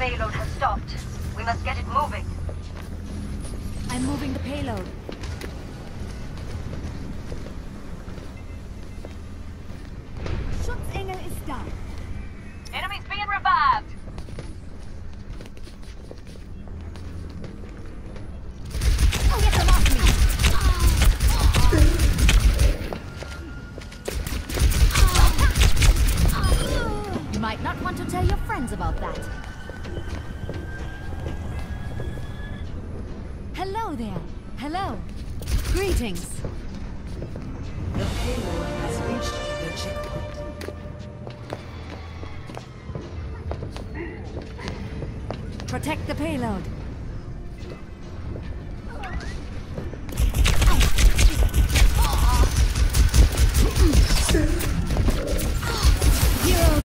payload has stopped. We must get it moving. I'm moving the payload. Schutzengel is down. Enemy's being revived! Oh, get them off me! You might not want to tell your friends about that. Hello there. Hello. Greetings. The payload has reached the checkpoint. Protect the payload.